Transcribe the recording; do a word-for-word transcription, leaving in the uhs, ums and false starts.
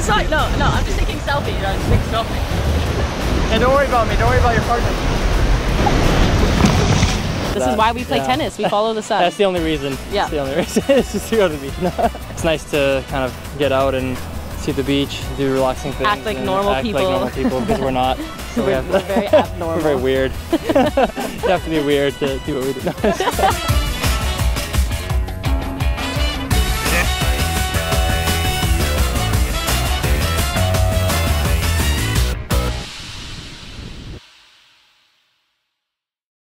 just sorry, no, no, I'm just taking selfie, you know, just take selfie. Hey, don't worry about me, don't worry about your partner. This is why we play yeah. tennis, we follow the sun. That's the only reason. Yeah. That's the only reason. It's just to go to the beach. No. It's nice to kind of get out and see the beach, do relaxing things. Act like normal act people. Like normal people, because we're not. So we're, we have we're very abnormal. We're very weird. You have to be weird to do what we do.